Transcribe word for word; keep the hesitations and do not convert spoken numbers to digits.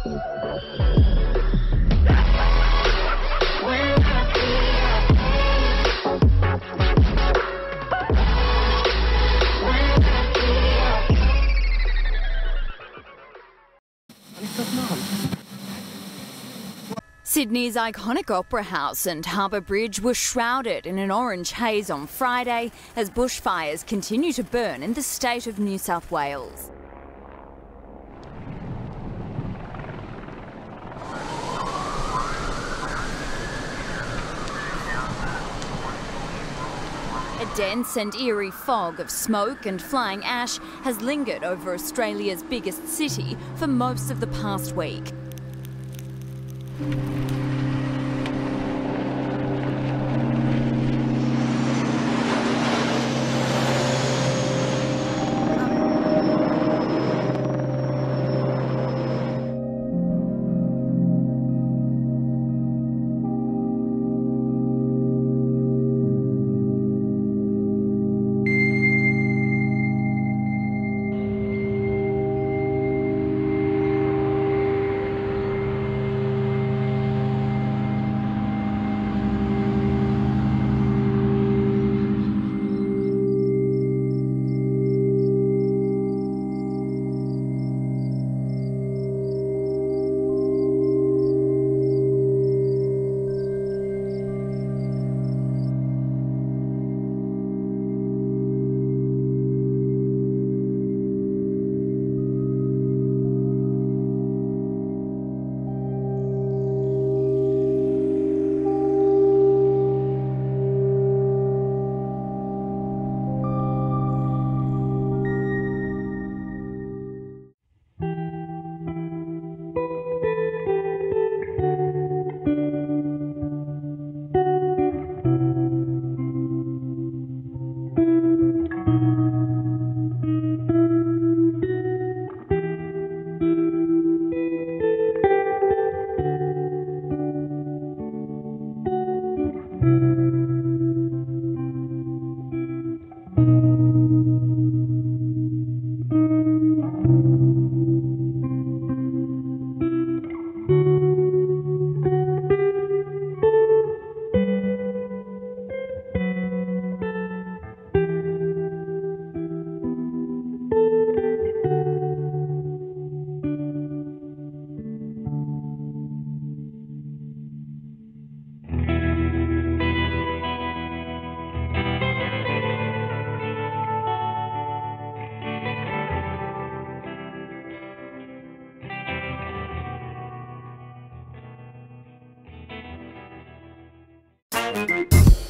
Sydney's iconic Opera House and Harbour Bridge were shrouded in an orange haze on Friday as bushfires continue to burn in the state of New South Wales. A dense and eerie fog of smoke and flying ash has lingered over Australia's biggest city for most of the past week. Thank you.